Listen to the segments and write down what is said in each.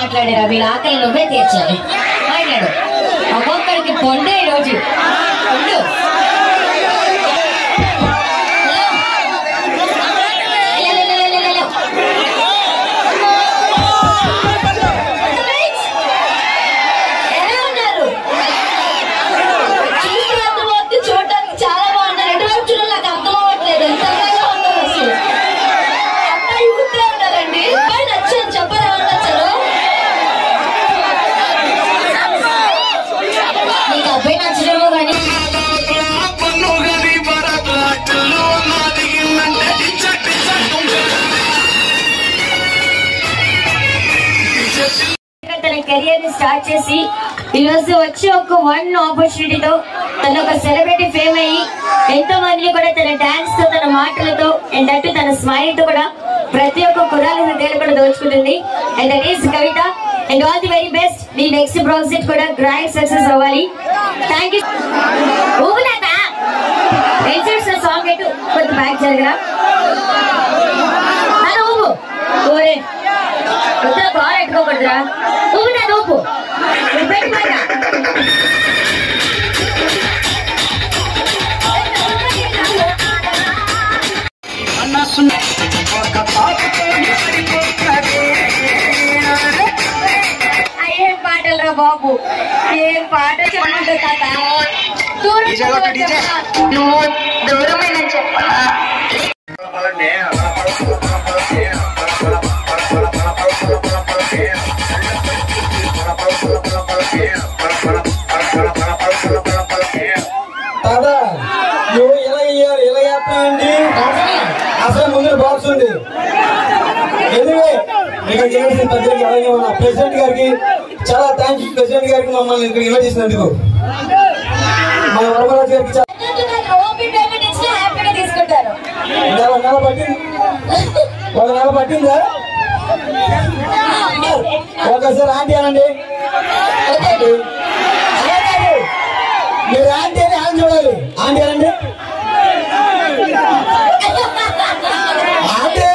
మాట్లాడారా వీళ్ళ ఆకలి నువ్వే తీర్చాలి మాట్లాడు ఒక్కొక్కడికి పొండే ఈరోజు పొండు కెరియర్ ని స్టార్ట్ చేసి ఈరోజు వచ్చి ఒక వన్ ఆపర్చునిటీతో తన ఒక సెలబ్రిటీ ఫేమ్ అయ్యి ఎంతో మందిని కూడా తన డాన్స్ తో తన మాటలతో అండ్ అటు తన స్మైల్ తో కూడా ప్రతి ఒక్క కుర్రాల హృదయాలు కూడా దోచుకుంటుంది and that is Kavitha and all the very best నీ నెక్స్ట్ ప్రాజెక్ట్ కూడా గ్రాండ్ సక్సెస్ అవ్వాలి థ్యాంక్ యూ ఊగులాదా సాంగ్ ఎటు కొంత బ్యాక్ జరగరా ఊగు ఓరే కార్ ఎట్టుకోకూడదురా ఊపినా నూపు పెట్టిపోయినా ఏం పాటలు రా బాబు ఏం పాట చెప్పండి తాత నువ్వు దూరమైన చెప్పాలా దాదా నువ్వు ఎలా ఇయ్యారు ఎలా చేస్తానండి అసలు ముందు బాక్స్ ఉంది ఎనివే ఇక్కడ చేసిన ప్రజలకి అలాగే ఉన్న ప్రెసిడెంట్ గారికి చాలా థ్యాంక్స్ ప్రెసిడెంట్ గారికి మమ్మల్ని ఇక్కడ ఇన్వైట్ చేసినందుకు మన వరమరాజు గారికి నెల పట్టిందా ఒకసారి ఆంటీ అనండి మీరు ఆంటీ అని ఆయన చూడాలి ఆంటీ అనండి ఆంటీ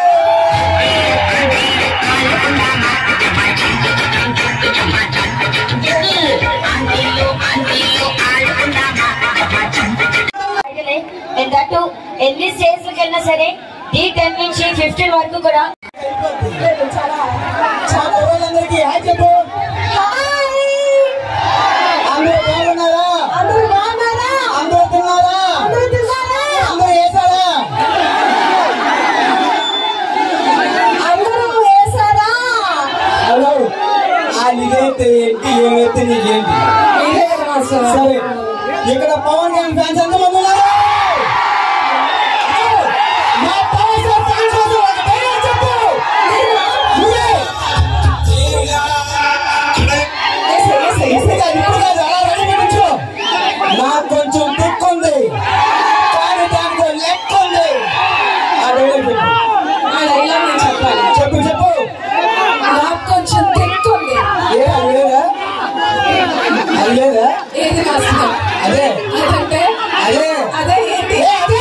ఎన్ని స్టేజ్ కెళ్ళినా సరే D10 నుంచి 15 వరకు కూడా చాలా రోజులందరికీ హాయ్ చెప్పు అందరూ బాగున్నారా అందరూ బాగున్నారా అందరూ తిన్నారా అందరూ తిన్నారా అందరూ వేసారా అందరూ వేసారా హలో ఆ నీకైతే ఏంటి ఏమైతే నీకేంటి సరే ఇక్కడ పవన్ కళ్యాణ్ ఫ్యాన్స్ ఎంతమంది ఉన్నారు నాకు కొంచెం తిక్కుంది కానీ దాంట్లో లెక్క ఉంది చెప్పు చెప్పు నాకు కొంచెం తిక్కుంది అదేదా ఏది మాస్టర్ అదే అదంటే అదే అదే ఏంటి అదే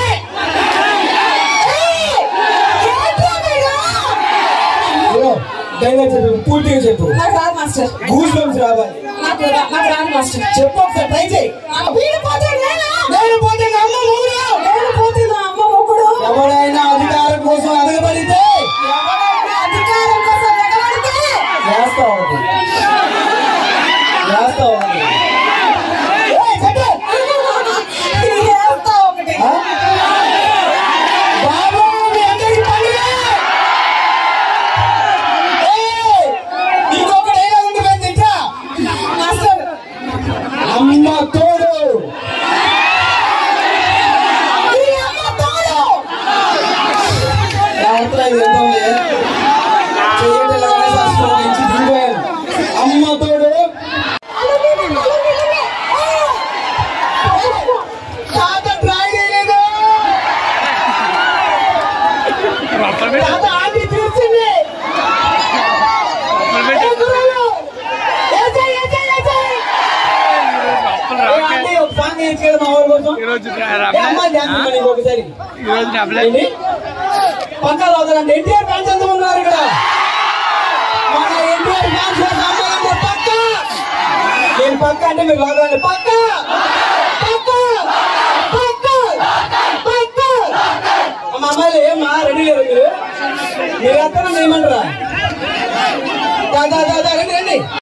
డైలాగ్ చెప్పు పూర్తిగా చెప్పు నాకు రాదు మాస్టర్ గూస్ బంప్స్ రావాలి నాకు రాదు మాస్టర్ చెప్పు ఒకసారి ట్రై చేయి నేను పోతే అమ్మ మొగుడు నేను పోతే నా అమ్మ మొగుడు ఎవరైనా అధికారం కోసం అడగబడితే అధికారం కోసం ఎగబడితే వేస్తా ఉంది వేస్తా ఒకటి బాబు మీ అందరికి పండుగ ఇంకొక డైలాగ్ ఉంది పెద్ద ఇంట్రా మాస్టర్ అమ్మ తోడు అమ్మ తోడు తాత ట్రై చేయలేదు తాత ఆంటీ చూసింది ఒక సాంగ్ నేర్చుకోవడం మా ఊరి కోసం ఒకసారి పక్కన అవుతారండి ఎన్టీఆర్ ఫ్యాన్స్ ఎంత ఉన్నారు ఇక్కడ మన ఎన్టీఆర్ ఫ్యాన్స్ నేను పక్క అంటే మీరు లాగండి. పక్క పక్క పక్క పక్క. మా అమ్మాయిలు ఏమా రెడీ లేరు మీరు? మీరు ఎత్తనా ఏమంటారా? రండి రండి.